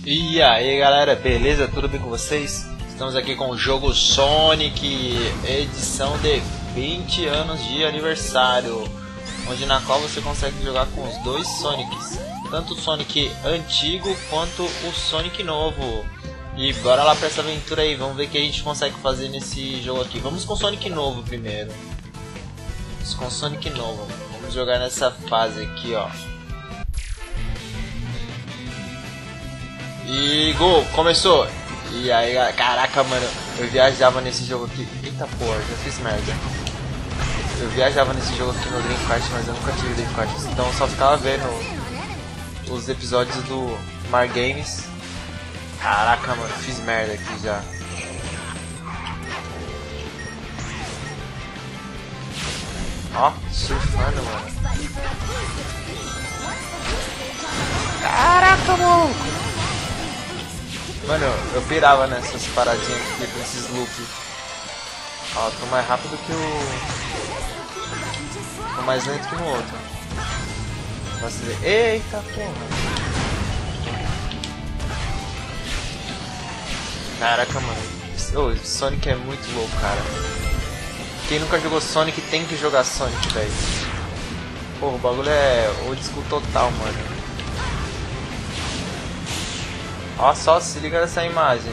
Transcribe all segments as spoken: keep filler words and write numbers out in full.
E aí galera, beleza? Tudo bem com vocês? Estamos aqui com o jogo Sonic, edição de vinte anos de aniversário, onde na qual você consegue jogar com os dois Sonics, tanto o Sonic antigo quanto o Sonic novo. E bora lá pra essa aventura aí, vamos ver o que a gente consegue fazer nesse jogo aqui. Vamos com o Sonic novo primeiro. Vamos com o Sonic novo, vamos jogar nessa fase aqui, ó. E gol, começou! E aí, caraca, mano, eu viajava nesse jogo aqui. Eita porra, já fiz merda. Eu viajava nesse jogo aqui no Dreamcast, mas eu nunca tive Dreamcast. Então eu só ficava vendo os episódios do Mar Games. Caraca, mano, fiz merda aqui já. Ó, surfando, mano. Caraca, maluco! Mano, eu pirava nessas paradinhas aqui, nesses loops. Ó, tô mais rápido que o... Tô mais lento que no outro. Vacilei. Eita porra! Caraca, mano. Oh, Sonic é muito louco, cara. Quem nunca jogou Sonic tem que jogar Sonic, velho. Pô, o bagulho é old school total, mano. Ó, só se liga nessa imagem.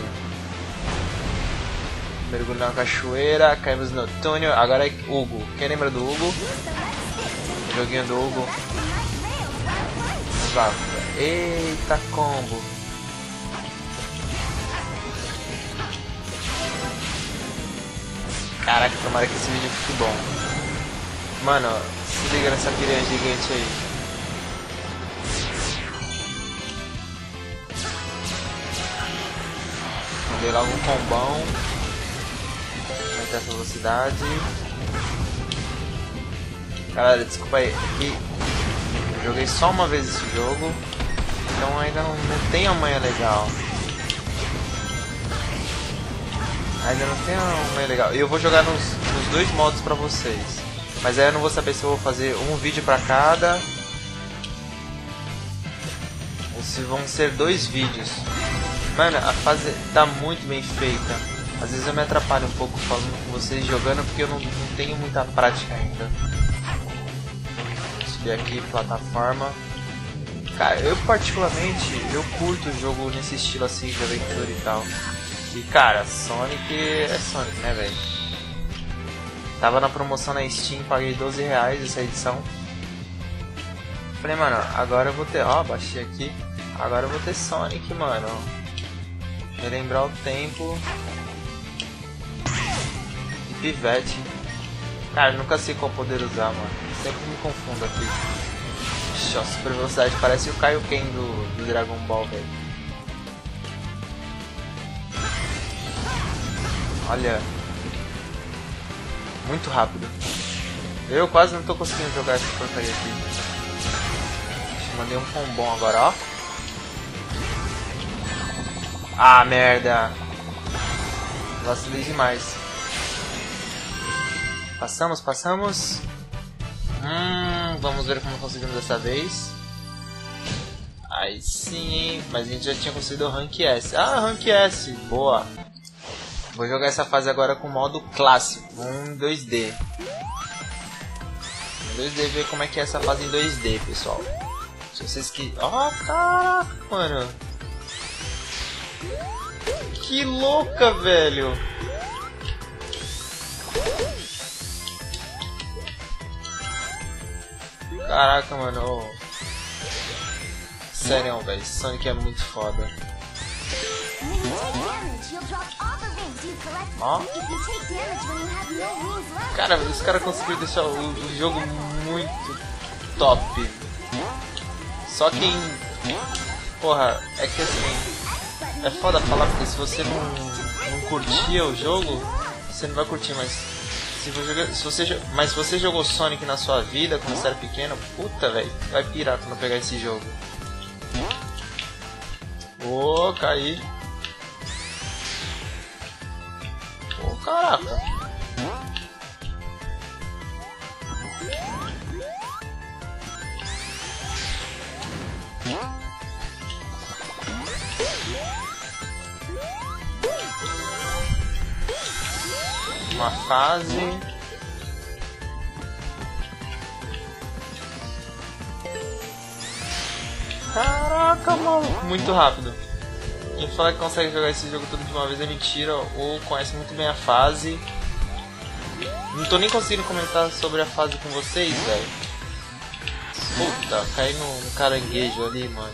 Mergulho na cachoeira, caímos no túnel. Agora é Hugo. Quem lembra do Hugo? Joguinho do Hugo. Vamos lá. Eita combo. Caraca, tomara que esse vídeo fique bom. Mano, se liga nessa piranha gigante aí. Dei logo um combão. Aumentar essa velocidade. Galera, desculpa aí. Aqui eu joguei só uma vez esse jogo, então ainda não, não tem a manha legal. Ainda não tem a manha legal. E eu vou jogar nos, nos dois modos pra vocês. Mas aí eu não vou saber se eu vou fazer um vídeo pra cada, ou se vão ser dois vídeos. Mano, a fase tá muito bem feita. Às vezes eu me atrapalho um pouco falando com vocês jogando porque eu não, não tenho muita prática ainda. Vou subir aqui, plataforma. Cara, eu particularmente, eu curto o jogo nesse estilo assim de aventura e tal. E cara, Sonic é Sonic, né, velho? Tava na promoção na Steam, paguei doze reais essa edição. Falei, mano, agora eu vou ter... Ó, baixei aqui. Agora eu vou ter Sonic, mano. Relembrar o tempo de pivete. Cara, eu nunca sei qual poder usar, mano. Sempre me confundo aqui. Ixi, ó, super velocidade. Parece o Kaioken do, do Dragon Ball, velho. Olha. Muito rápido. Eu quase não tô conseguindo jogar essa porcaria aqui. Ixi, mandei um combão agora, ó. Ah, merda. Vacilei demais. Passamos, passamos. Hum, vamos ver como conseguimos dessa vez. Aí sim, hein? Mas a gente já tinha conseguido o Rank S. Ah, Rank S. Boa. Vou jogar essa fase agora com o modo clássico. Um dois D. Um dois D, ver como é que é essa fase em dois D, pessoal. Se vocês que... Ó, oh, caraca, mano. Que louca, velho! Caraca, mano. Oh. Sério, velho. Sonic é muito foda. Ó. Cara, os caras conseguiram deixar o, o jogo muito top. Só quem... Porra, é que assim... É foda falar porque se você não, não curtia o jogo, você não vai curtir, mas se você, joga, se você, mas se você jogou Sonic na sua vida quando você era pequeno, puta velho, vai pirar quando pegar esse jogo. Ô, oh, caí. Ô, oh, caraca. uma fase. Caraca, mano, muito rápido. Quem fala que consegue jogar esse jogo tudo de uma vez é mentira ou conhece muito bem a fase. Não tô nem conseguindo comentar sobre a fase com vocês, velho. Puta, caí no, no caranguejo ali, mano.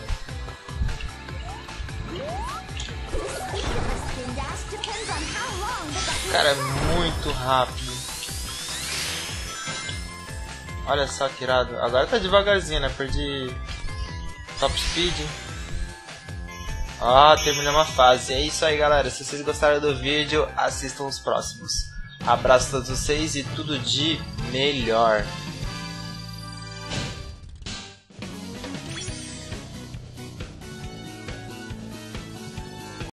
Cara, é muito rápido. Olha só que irado. Agora tá devagarzinho, né? Perdi top speed. Ah, terminamos a fase. É isso aí, galera. Se vocês gostaram do vídeo, assistam os próximos. Abraço a todos vocês e tudo de melhor.